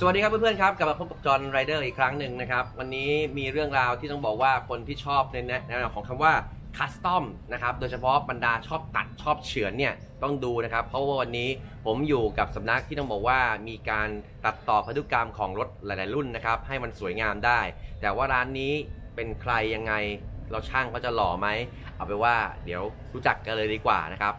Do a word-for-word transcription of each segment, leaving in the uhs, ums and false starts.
สวัสดีครับเพื่อนๆครับกลับมาพบกับจอห์นไรเดอร์อีกครั้งหนึ่งนะครับวันนี้มีเรื่องราวที่ต้องบอกว่าคนที่ชอบในแนวของคำว่าคัสตอมนะครับโดยเฉพาะบรรดาชอบตัดชอบเฉือนเนี่ยต้องดูนะครับเพราะว่าวันนี้ผมอยู่กับสำนักที่ต้องบอกว่ามีการตัดต่อพันธุกรรมของรถหลายๆรุ่นนะครับให้มันสวยงามได้แต่ว่าร้านนี้เป็นใครยังไงเราช่างเขาจะหล่อไหมเอาไปว่าเดี๋ยวรู้จักกันเลยดีกว่านะครับ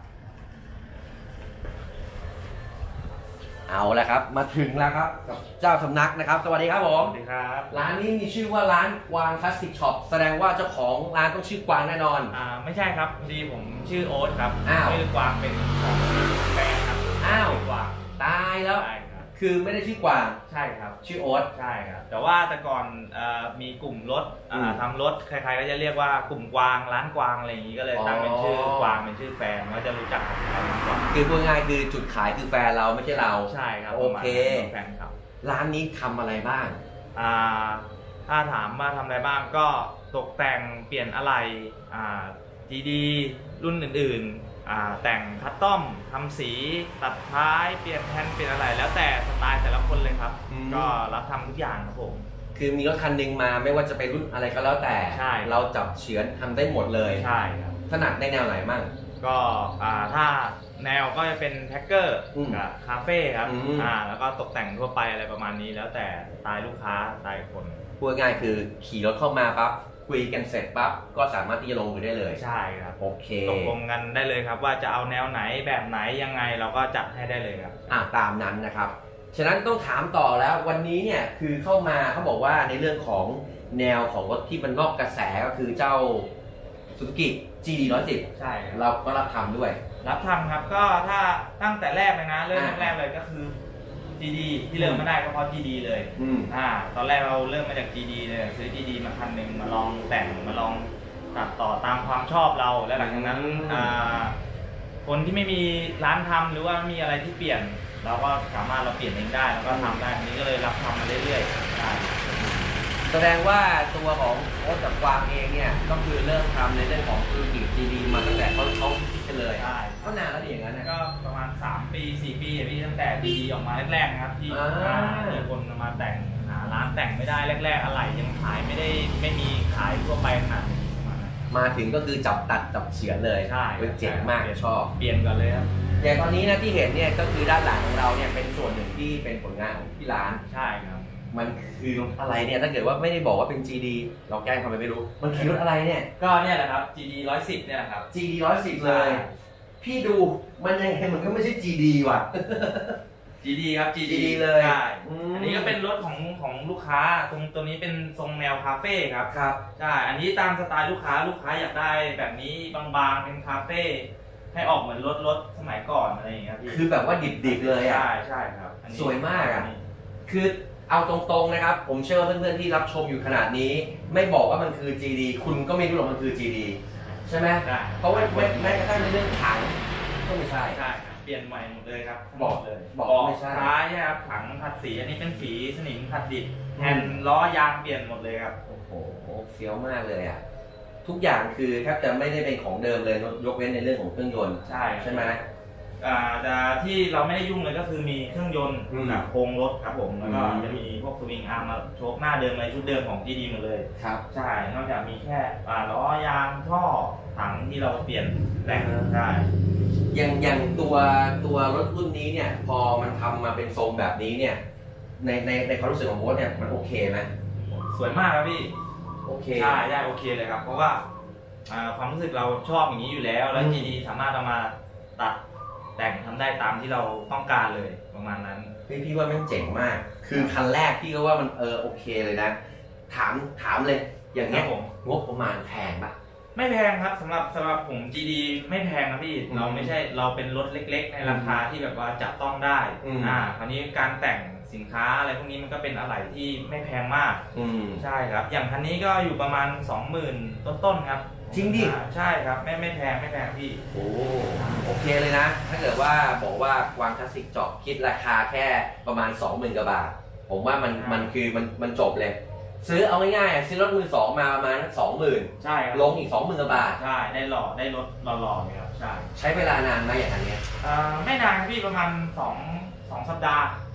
เอาละครับมาถึงแล้วครับกับเจ้าสำนักนะครับสวัสดีครับผมสวัสดีครับร้านนี้มีชื่อว่าร้านกวางคลาสสิกช็อปแสดงว่าเจ้าของร้านต้องชื่อกวางแน่นอนอ่าไม่ใช่ครับพอดีผมชื่อโอ๊ตครับชื่อกวางเป็นของแฟนครับอ้าวกวางตายแล้วคือไม่ได้ชื่อกวางใช่ครับชื่อโอ๊ตใช่ครับแต่ว่าแต่ก่อนมีกลุ่มรถทำรถใครๆก็จะเรียกว่ากลุ่มกวางร้านกวางอะไรอย่างนี้ก็เลยตั้งเป็นชื่อกวางเป็นชื่อแฟนก็จะรู้จักกันครับคือพูดง่ายคือจุดขายคือแฟนเราไม่ใช่เราใช่ครับโอเคแฟนครับร้านนี้ทำอะไรบ้างอ่าถ้าถามว่าทำอะไรบ้างก็ตกแต่งเปลี่ยนอะไรอ่าจีดีรุ่นอื่นๆแต่งคัสตอมทำสีตัดท้ายเปลี่ยนแทนเปลี่ยนอะไรแล้วแต่สไตล์แต่ละคนเลยครับก็รับทำทุกอย่างครับผมคือมีรถคันหนึ่งมาไม่ว่าจะเป็นรุ่นอะไรก็แล้วแต่เราจับเฉือนทำได้หมดเลยใช่ครับถนัดในแนวไหนมั่งก็ถ้าแนวก็จะเป็นแท็กเกอร์กับคาเฟ่ครับแล้วก็ตกแต่งทั่วไปอะไรประมาณนี้แล้วแต่สไตล์ลูกค้าสไตล์คนพูดง่ายคือขี่รถเข้ามาปั๊บคุยกันเสร็จปั๊บก็สามารถที่จะลงมือได้เลยใช่ครับโอเคตกลงกันได้เลยครับว่าจะเอาแนวไหนแบบไหนยังไงเราก็จัดให้ได้เลยครับอ่าตามนั้นนะครับฉะนั้นต้องถามต่อแล้ววันนี้เนี่ยคือเข้ามาเขาบอกว่าในเรื่องของแนวของรถที่มันนอกกระแสก็คือเจ้า Suzuki จี ดี หนึ่งร้อยสิบใช่เราก็รับทำด้วยรับทำครับก็ถ้าตั้งแต่แรกเลยนะเริ่มแรกเลยก็คือ จี ดี ที่เริ่มมาได้ก็เพราะ จี ดี เลยอ่าตอนแรกเราเริ่มมาจาก จี ดี เลยซื้อ จี ดี มาคันหนึ่งมาลองแต่งมาลองตัดต่อตามความชอบเราแล้วหลังจากนั้นคนที่ไม่มีร้านทำหรือว่ามีอะไรที่เปลี่ยนเราก็สามารถเราเปลี่ยนเองได้แล้วก็ทำได้ทีนี้ก็เลยรับทำมาเรื่อยๆได้แสดงว่าตัวของโอ๊ตกับกวางเองเนี่ยก็คือเริ่มทำในเรื่องของธุรกิจ จี ดี มาตั้งแต่เขาเขาคิดกันเลยใช่ก็นานแล้วอย่างนั้นนะก็ประมาณสามปีสี่ปีพี่ตั้งแต่ จี ดี ออกมาแรกๆนะครับที่มีคนมาแต่งหาร้านแต่งไม่ได้แรกๆอะไรยังขายไม่ได้ไม่มีขายทั่วไปขนาดมาถึงก็คือจับตัดจับเฉือนเลยใช่เจ๋งมากชอบเปลี่ยนกันเลยครับอย่างตอนนี้นะที่เห็นเนี่ยก็คือด้านหลังของเราเนี่ยเป็นส่วนหนึ่งที่เป็นผลงานของที่ร้านใช่ครับมันคือรถอะไรเนี่ยถ้าเกิดว่าไม่ได้บอกว่าเป็น จี ดี เราแกล้งทำไปไม่รู้มันคือรถอะไรเนี่ยก็เนี่ยแหละครับ จี ดี หนึ่งร้อยสิบเนี่ยแหละครับจี ดี หนึ่งร้อยสิบเลยพี่ดูมันยังไงมันก็ไม่ใช่ จี ดี ว่ะจี ดี ครับ จี ดีเลยใช่อันนี้ก็เป็นรถของของลูกค้าตรงตัวนี้เป็นทรงแนวคาเฟ่ครับครับใช่อันนี้ตามสไตล์ลูกค้าลูกค้าอยากได้แบบนี้บางๆเป็นคาเฟ่ให้ออกเหมือนรถรถสมัยก่อนอะไรอย่างเงี้ยพี่คือแบบว่าดิบๆเลยอ่ะใช่ใช่ครับสวยมากอ่ะคือเอาตรงๆนะครับผมเชื่อว่าเพื่อนๆที่รับชมอยู่ขนาดนี้ไม่บอกว่ามันคือ จี ดี คุณก็ไม่รู้หรอกมันคือ จี ดี ใช่ไหมเพราะว่าแม้กระทั่งในเรื่องถังก็ไม่ใช่ใช่เปลี่ยนใหม่หมดเลยครับบอกเลยบอกไม่ใช่ท้ายครับถังขัดสีอันนี้เป็นสีสนิมขัดดิบแผ่นล้อยางเปลี่ยนหมดเลยครับโอ้โหเฟี้ยวมากเลยอ่ะทุกอย่างคือแทบจะไม่ได้เป็นของเดิมเลยยกเว้นในเรื่องของเครื่องยนต์ใช่ใช่ไหมแต่ที่เราไม่ได้ยุ่งเลยก็คือมีเครื่องยนต์กับโครงรถครับผมแล้วก็จะมีพวกสวิงอาร์มมาโชคหน้าเดิมในชุดเดิมของ จี ดี หมดเลยครับใช่นอกจากมีแค่ล้อยางท่อถังที่เราเปลี่ยนแต่งได้อย่างอย่างตัวตัวรถรุ่นนี้เนี่ยพอมันทำมาเป็นทรงแบบนี้เนี่ยในในในความรู้สึกของโบ๊ทเนี่ยมันโอเคไหมสวยมากครับพี่โอเคใช่ได้โอเคเลยครับเพราะว่าความรู้สึกเราชอบอย่างนี้อยู่แล้วแล้ว จี ดี สามารถเอามาตัดแต่งทำได้ตามที่เราต้องการเลยประมาณนั้นพี่พี่ว่ามันเจ๋งมากคือคันแรกพี่ก็ว่ามันเออโอเคเลยนะถามถามเลยอย่างเงี้ยผมงบประมาณแพงปะไม่แพงครับสำหรับสำหรับผม จี ดี ไม่แพงนะพี่เราไม่ใช่เราเป็นรถเล็กๆในราคาที่แบบว่าจับต้องได้อ่าคราวนี้การแต่งสินค้าอะไรพวกนี้มันก็เป็นอะไรที่ไม่แพงมากใช่ครับอย่างคันนี้ก็อยู่ประมาณ สองหมื่น ต้นๆครับจริงดิใช่ครับไม่ไม่แพงไม่แพงพี่โอ้โอเคเลยนะถ้าเกิดว่าบอกว่ากวางคลาสสิกเจาะคิดราคาแค่ประมาณ สองหมื่น กว่าบาทผมว่ามันมันคือมันมันจบเลยซื้อเอาง่ายๆซื้อรถมือสองมาประมาณ สองหมื่นใช่ครับลงอีก สองหมื่น กว่าบาทใช่ได้หล่อได้รถหล่อๆเนี่ยครับใช่ใช้เวลานานไหมอย่างนี้ไม่นานพี่ประมาณสอง สองสัปดาห์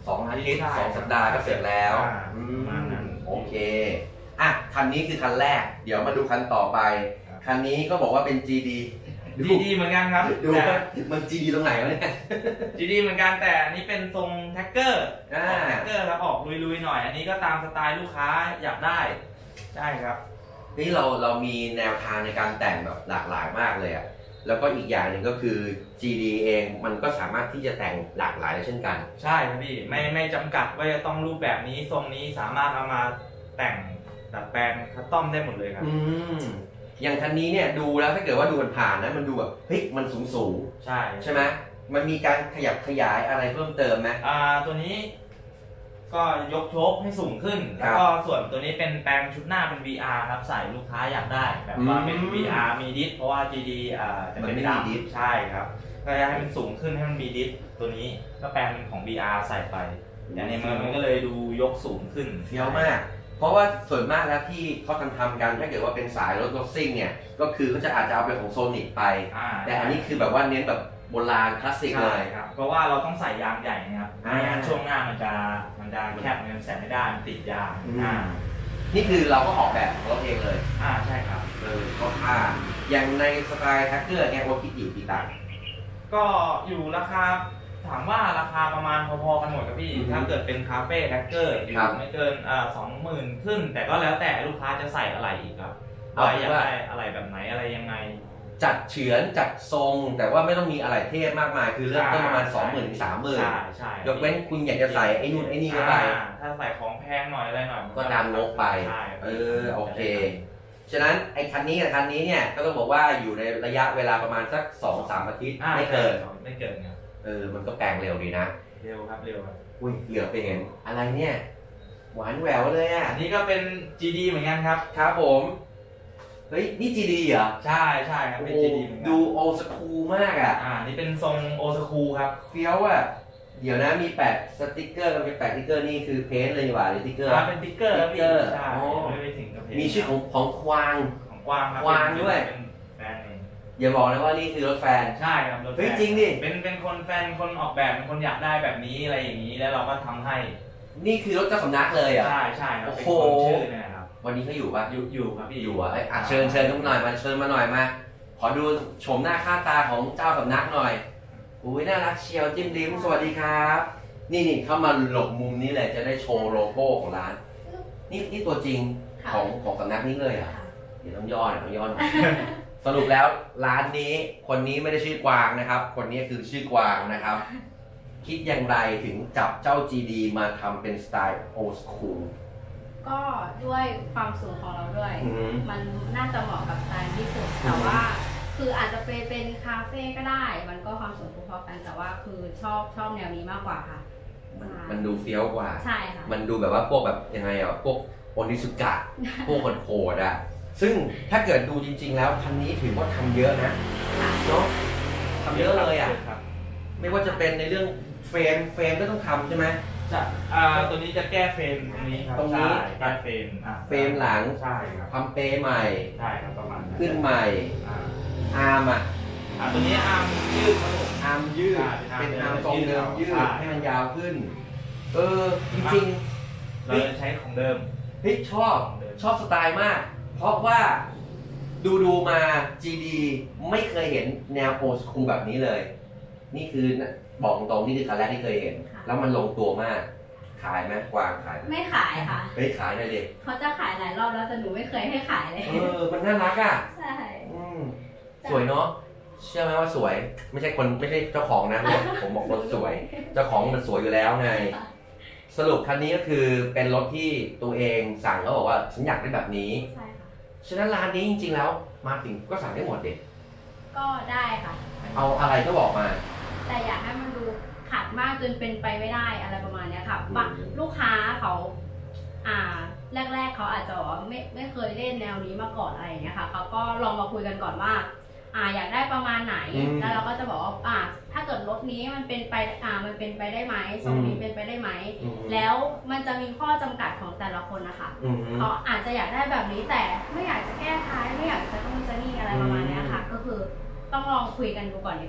สองอาทิตย์สองสัปดาห์ก็เสร็จแล้วโอเคอ่ะคันนี้คือคันแรกเดี๋ยวมาดูคันต่อไปคันนี้ก็บอกว่าเป็น จี ดีจี ดี เหมือนกันครับดูมัน จี ดี ตรงไหนวะเนี่ยจี ดี เหมือนกันแต่อันนี้เป็นทรงแท็กเกอร์แท็กเกอร์ครับออกลุยๆหน่อยอันนี้ก็ตามสไตล์ลูกค้าอยากได้ใช่ครับนี่เราเรามีแนวทางในการแต่งแบบหลากหลายมากเลยอ่ะแล้วก็อีกอย่างหนึ่งก็คือ จี ดี เองมันก็สามารถที่จะแต่งหลากหลายเช่นกันใช่ครับพี่ไม่ไม่จำกัดว่าจะต้องรูปแบบนี้ทรงนี้สามารถเอามาแต่งดัดแปลงคัสตอมได้หมดเลยครับอืมอย่างคันนี้เนี่ยดูแล้วถ้าเกิดว่าดูผ่านๆนะมันดูแบบเฮ้ยมันสูงสูงใช่ใช่ไหมมันมีการขยับขยายอะไรเพิ่มเติมไหมอ่าตัวนี้ก็ยกโชคให้สูงขึ้นแล้วก็ส่วนตัวนี้เป็นแปลงชุดหน้าเป็น วี อาร์ ครับใส่ลูกค้าอยากได้แบบว่าเป็น วี อาร์ มีดิสเพราะว่า จี ดี อ่าจะเป็นดิสใช่ครับก็จะให้มันสูงขึ้นให้มันมีดิสตัวนี้ก็แปลงของ วี อาร์ ใส่ไปอย่างนี้มันก็เลยดูยกสูงขึ้นเฟี้ยวมากเพราะว่าส่วนมากแล้วที่เขาทำทำกันถ้าเกิดว่าเป็นสายรถรถซิ่งเนี่ยก็คือเขาจะอาจจะเอาไปของโซนิกไปแต่อันนี้คือแบบว่าเน้นแบบโบราณคลาสสิกเลยครับเพราะว่าเราต้องใส่ยางใหญ่นะครับไม่งั้นช่วงหน้ามันจะมันจะแคบมันใส่ไม่ได้มันติดยางอ่านี่คือเราก็ออกแบบของเราเองเลยอ่าใช่ครับเออก็ค่าอย่างในสไตล์แท็กเกอร์เนี่ยว่าคิดอยู่กี่ตังค์ก็อยู่ราคาถามว่าราคาประมาณพอๆกันหมดครับพี่ถ้าเกิดเป็นคาเฟ่แท็กเกอร์อยู่ไม่เกินอ่าสองหมื่นขึ้นแต่ก็แล้วแต่ลูกค้าจะใส่อะไรอีกครับว่าอยากได้อะไรแบบไหนอะไรยังไงจัดเฉือนจัดทรงแต่ว่าไม่ต้องมีอะไรเทพมากมายคือเริ่มต้นประมาณสองหมื่นถึงสามหมื่นยกเว้นคุณอยากจะใส่ไอ้นู่นไอ้นี่ก็ไปถ้าใส่ของแพงหน่อยอะไรหน่อยก็ดันงบไปเออโอเคฉะนั้นไอ้คันนี้กับคันนี้เนี่ยก็ต้องบอกว่าอยู่ในระยะเวลาประมาณสักสองสามอาทิตย์ไม่เกินไม่เกินครับเออมันก็แปลงเร็วดีนะเร็วครับเร็วครับอุ้ยเหลือไปเห็นอะไรเนี่ยหวานแหววเลยอ่ะนี่ก็เป็น จี ดี เหมือนกันครับครับผมเฮ้ยนี่ จี ดี เหรอใช่ใช่ครับเป็น จี ดี เหมือนกันดูโอสคูลมากอ่ะอ่านี่เป็นทรงโอสคูลครับเฟี้ยวอ่ะเดี๋ยวนะมีแปะสติ๊กเกอร์กับเป็นแปะสติ๊กเกอร์นี่คือเพ้นเลยดีกว่าหรือสติ๊กเกอร์อ่าเป็นสติ๊กเกอร์ครับพี่ใช่ไม่ไปถึงกับเพนมีชื่อของของควางของควางครับควางด้วยเป็นแฟนเองอย่าบอกนะว่านี่คือรถแฟนใช่ครับรถแฟนเฮ้ยจริงดิเป็นเป็นคนแฟนคนออกแบบเป็นคนอยากได้แบบนี้อะไรอย่างนี้แล้วเราก็ทำให้นี่คือรถเจ้าสำนักเลยอ่ะใช่ใช่ครับเป็นคนชื่อเนี่ยครับวันนี้เขาอยู่ปะอยู่อยู่ครับพี่อยู่อ่ะอ่ะเชิญเชิญทุกหน่อยมาเชิญมาหน่อยมาขอดูโฉมหน้าค่าตาของเจ้าสำนักหน่อยอุ้ยน่ารักเชียวจิ้มลิ้มสวัสดีครับนี่นี่เข้ามาหลบมุมนี้เลยจะได้โชว์โลโก้ของร้านนี่นี่ตัวจริงของของสำนักนี้เลยอ่ะเดี๋ยวต้องย้อนต้องย้อนสรุปแล้วร้านนี้คนนี้ไม่ได้ชื่อกวางนะครับคนนี้คือชื่อกวางนะครับคิดอย่างไรถึงจับเจ้า จี ดี มาทำเป็นสไตล์โอสคูลก็ด้วยความสูงของเราด้วยมันน่าจะเหมาะกับสไตล์ที่สุดแต่ว่าคืออาจจะไปเป็นคาเฟ่ก็ได้มันก็ความสูงพอๆกันแต่ว่าคือชอบชอบแนวนี้มากกว่าค่ะมันดูเฟี้ยวกว่าใช่ค่ะมันดูแบบว่าพวกแบบยังไงอ่ะพวกโอนิสุกะพวกโหดๆอ่ะซึ่งถ้าเกิดดูจริงๆแล้วคันนี้ถือว่าทำเยอะนะเนาะทำเยอะเลยอ่ะไม่ว่าจะเป็นในเรื่องเฟรมเฟรมก็ต้องทำใช่ไหมจะอ่าตัวนี้จะแก้เฟรมตรงนี้ครับตรงนี้แก้เฟรมอ่าเฟรมหลังใช่ครับทำเปย์ใหม่ใช่ครับประมาณขึ้นใหม่อาร์มอ่ะอ่าตัวนี้อาร์มยืดครับผมอาร์มยืดเป็นอาร์มทรงเดิมยืดให้มันยาวขึ้นเออจริงๆเราจะใช้ของเดิมเฮ้ยชอบชอบสไตล์มากเพราะว่าดูดูมา จี ดี ไม่เคยเห็นแนวโอสคูลแบบนี้เลยนี่คือบอกตรงๆนี่คือคันแรกที่เคยเห็นแล้วมันลงตัวมากขายไหมกวางขายไม่ขายค่ะเฮ้ยขายเลยเด็กเขาจะขายหลายรอบแล้วแต่หนูไม่เคยให้ขายเลยเออมันน่ารักอ่ะใช่สวยเนาะเชื่อไหมว่าสวยไม่ใช่คนไม่ใช่เจ้าของนะผมบอกรถสวยเจ้าของมันสวยอยู่แล้วไงสรุปคันนี้ก็คือเป็นรถที่ตัวเองสั่งแล้วบอกว่าฉันอยากได้แบบนี้ใช่ค่ะฉะนั้นร้านนี้จริงๆแล้วมาถึงก็สั่งได้หมดเด็กก็ได้ค่ะเอาอะไรก็บอกมาแต่อยากให้มันดูขัดมากจนเป็นไปไม่ได้อะไรประมาณนี้ค่ะลูกค้าเขาอ่าแรกๆเขาอาจจะไม่ไม่เคยเล่นแนวนี้มาก่อนอะไรอย่างเงี้ยค่ะเขาก็ลองมาคุยกันก่อนว่าอ่าอยากได้ประมาณไหนแล้วเราก็จะบอกว่าอ่าถ้าเกิดรถนี้มันเป็นไปอ่ามันเป็นไปได้ไหมทรงนี้เป็นไปได้ไหมแล้วมันจะมีข้อจำกัดของแต่ละคนนะคะเขาอาจจะอยากได้แบบนี้แต่ไม่อยากจะแก้ท้ายไม่อยากจะต้องจะนี่อะไรประมาณนี้ค่ะก็คือต้องลองคุยกันดูก่อนดีกว่า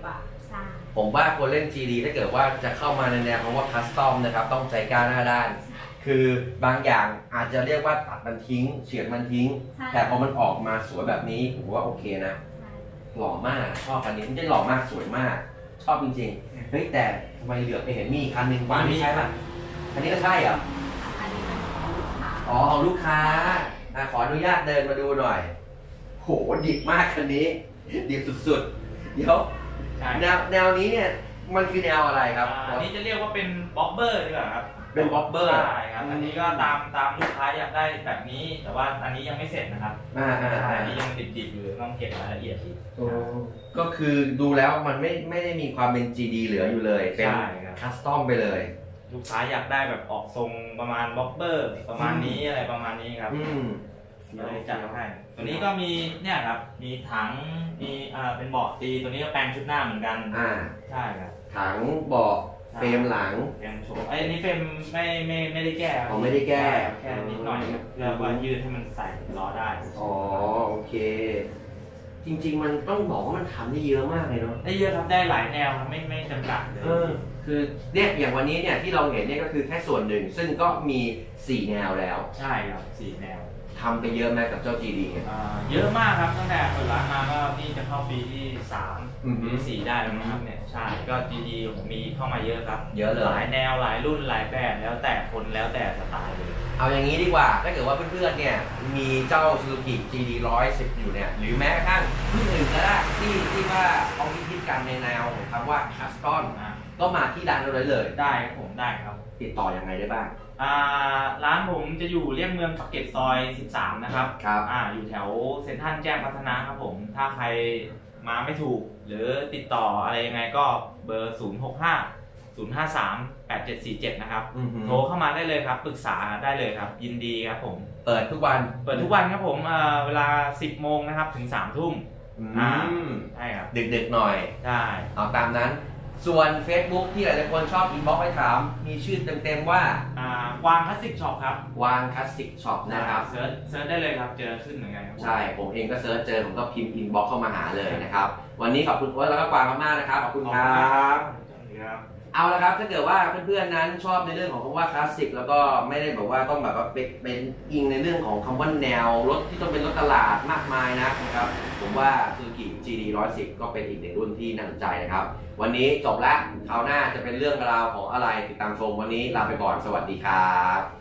ใช่ผมว่าคนเล่น จี ดี ถ้าเกิดว่าจะเข้ามาในแนวคำว่าคัสตอมนะครับต้องใจกล้าหน้าด้าน คือบางอย่างอาจจะเรียกว่าตัดมันทิ้งเฉือนมันทิ้งแต่พอมันออกมาสวยแบบนี้ผมว่าโอเคนะหล่อมากชอบคันนี้ไม่ใช่หล่อมากสวยมากชอบจริงๆเฮ้ยแต่ทำไมเหลือไปเห็นมีคันหนึ่งวานนี้ใช่ป่ะอันนี้ก็ใช่เหรออ๋อของลูกค้าขออนุญาตเดินมาดูหน่อยโหดิบมากคันนี้ดิบสุดๆเดี๋ยวแนวแนวนี้เนี่ยมันคือแนวอะไรครับอันนี้จะเรียกว่าเป็นบ๊อบเบอร์ดีกว่าครับเป็นบ๊อบเบอร์ใช่ครับอันนี้ก็ตามตามลูกค้าอยากได้แบบนี้แต่ว่าอันนี้ยังไม่เสร็จนะครับอ่าใช่อันนี้ยังดิบๆอยู่ต้องเก็บรายละเอียดอีกก็คือดูแล้วมันไม่ไม่ได้มีความเป็น จี ดี เหลืออยู่เลยเป็นคัสตอมไปเลยลูกค้าอยากได้แบบออกทรงประมาณบ๊อบเบอร์ประมาณนี้อะไรประมาณนี้ครับเลยจัดให้ตัวนี้ก็มีเนี่ยครับมีถังมีอ่าเป็นเบาะตีตัวนี้ก็แปลงชุดหน้าเหมือนกันอ่าใช่ครับถังเบาะเฟรมหลังยังโชว์ไอ้นี่เฟรมไม่ไม่ไม่ได้แก้อ๋อไม่ได้แก้แค่นิดหน่อยเพื่อว่ายืดให้มันใส่ล้อได้อ๋อโอเคจริงๆมันต้องบอกว่ามันทำได้เยอะมากเลยเนาะได้เยอะครับได้หลายแนวไม่ไม่จำกัดเลยคือเนี่ยอย่างวันนี้เนี่ยที่เราเห็นเนี่ยก็คือแค่ส่วนหนึ่งซึ่งก็มีสี่แนวแล้วใช่ครับสี่แนวทำไปเยอะไหมกับเจ้า จี ดีเนี่ยเยอะมากครับตั้งแต่เปิดร้านมาก็นี่จะเข้าปีที่สามปีที่สี่ได้แล้วนะครับเนี่ยใช่ก็ จี ดี ผมมีเข้ามาเยอะครับเยอะเลยหลายแนวหลายรุ่นหลายแบบแล้วแต่คนแล้วแต่สไตล์เลยเอาอย่างนี้ดีกว่าถ้าเกิดว่าเพื่อนๆเนี่ยมีเจ้า Suzuki จี ดี หนึ่งร้อยสิบอยู่เนี่ยหรือแม้กระทั่งรุ่นอื่นก็ได้ที่ที่ว่าเขาคิดกันในแนวของคำว่าคัสตอมก็มาที่ร้านเราเลยเลยได้ครับผมได้ครับติดต่อยังไงได้บ้างอ่าร้านผมจะอยู่เลี่ยงเมืองปากเกร็ดซอยสิบสามนะครับครับอ่าอยู่แถวเซ็นทรัลแจ้งพัฒนาครับผมถ้าใครมาไม่ถูกหรือติดต่ออะไรยังไงก็เบอร์ศูนย์หกห้า ศูนย์ห้าสาม แปดเจ็ดสี่เจ็ดนะครับโทรเข้ามาได้เลยครับปรึกษาได้เลยครับยินดีครับผมเปิดทุกวันเปิดทุกวันครับผมเวลาสิบโมงนะครับถึงสามทุ่มอ่าใช่ครับดึกๆหน่อยใช่เอาตามนั้นส่วน Facebook ที่หลายๆคนชอบอินบ็อกซ์ไปถามมีชื่อเต็มๆว่ากวางคลาสสิกช็อปครับกวางคลาสสิกช็อปนะครับเซิร์ชเซิร์ชได้เลยครับเจอขึ้นเหมือนกันครับใช่ผมเองก็เซิร์ชเจอผมก็พิมพ์อินบ็อกซ์เข้ามาหาเลยนะครับวันนี้ขอบคุณโอ๊ตแล้วก็กวางมากๆนะครับขอบคุณครับเอาละครับถ้าเกิดว่าเพื่อนๆนั้นชอบในเรื่องของคำว่าคลาสสิกแล้วก็ไม่ได้แบบว่าต้องแบบว่าเป็นอิงในเรื่องของคำว่าแนวรถที่ต้องเป็นรถตลาดมากมายนะครับผมว่า Suzuki จี ดี หนึ่งร้อยสิบก็เป็นอีกหนึ่งรุ่นที่น่าสนใจนะครับวันนี้จบแล้วคราวหน้าจะเป็นเรื่องราวของอะไรติดตามชมวันนี้ลาไปก่อนสวัสดีครับ